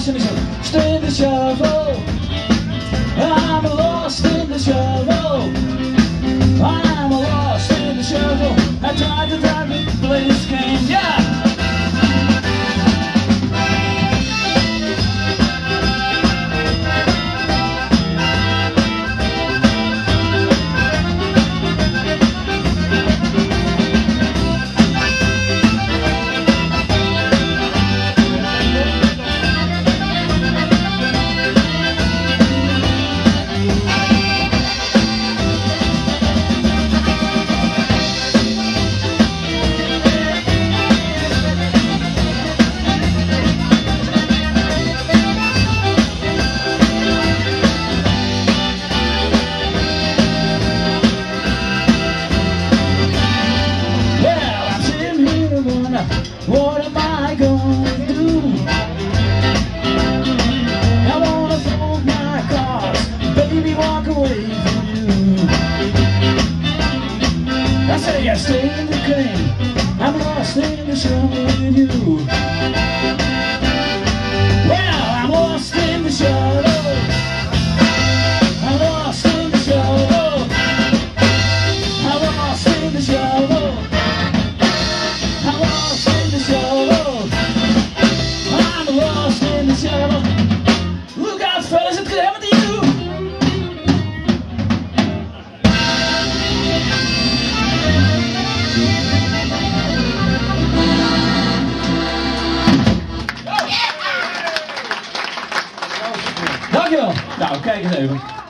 lost in the shovel. I'm lost in the shovel. I'm lost in the shovel. I tried to drive me to play this game, yeah. What am I gonna do? I wanna fold my cards, baby, walk away from you. I say I stay in the game, I'm lost in the show with you. Well, I'm lost in the show. I'm lost in the show. I'm lost in the show. I'm lost in the shovel. I'm lost in the shovel. Look out, fellas, it could happen to you. Dankjewel. Nou, kijk eens even.